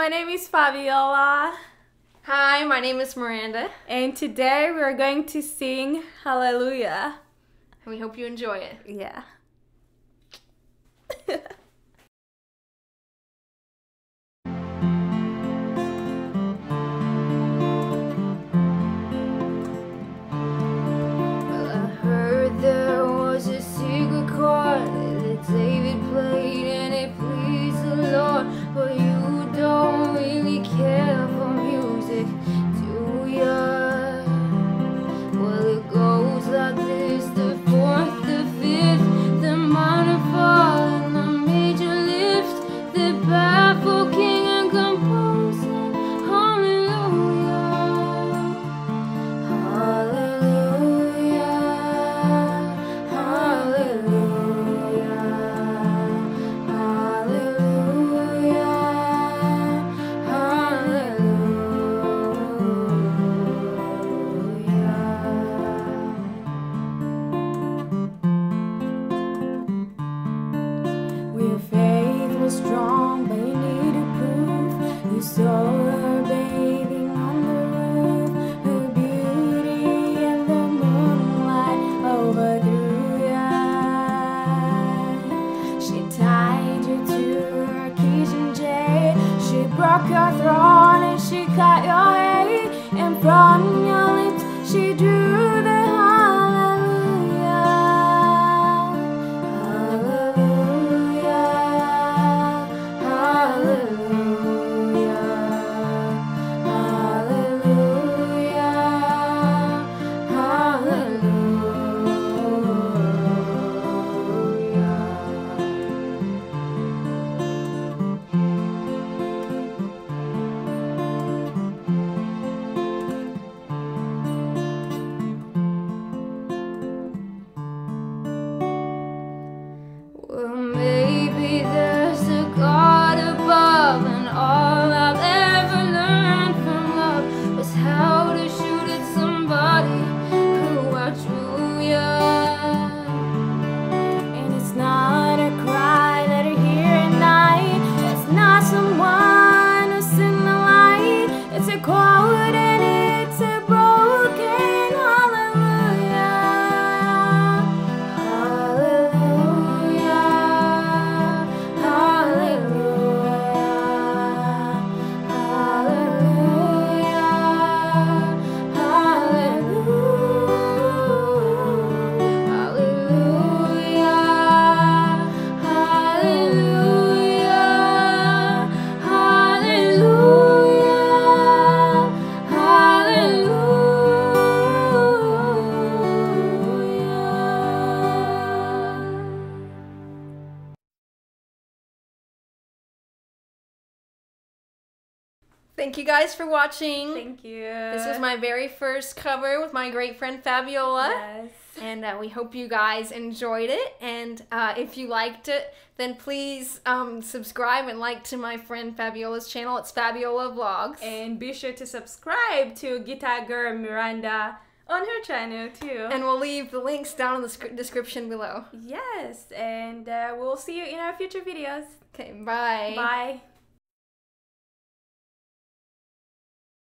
my name is Fabiola. Hi, my name is Miranda. And today we are going to sing Hallelujah. And we hope you enjoy it. Yeah. Well, I heard there was a secret chord that David played and it pleased the Lord. But you don't really care for music, do ya? Well, it goes like this: the fourth, the fifth, the minor fall and the major lift, the baffled king and composer. Hallelujah, hallelujah, hallelujah, hallelujah, hallelujah. Your faith was strong, but you needed proof. You saw her bathing on the roof, her beauty in the moonlight overthrew ya. She tied you to her keys and jade. She broke your throne and she cut your hair, and from your lips she drew the hallelujah. Hallelujah, hallelujah, hallelujah, well, maybe there's a God above, and all I've ever learned from love was how to shoot at somebody who outdrew ya. And it's not a cry that I hear at night. It's not someone who's in the light. It's a quote and it's a broken hallelujah. Hallelujah, hallelujah, Thank you guys for watching. Thank you. This was my very first cover with my great friend Fabiola. Yes. And we hope you guys enjoyed it. And if you liked it, then please subscribe and like to my friend Fabiola's channel. It's Fabiola Vlogs. And be sure to subscribe to Guitar Girl Miranda on her channel too. And we'll leave the links down in the description below. Yes, and we'll see you in our future videos. Okay, bye. Bye.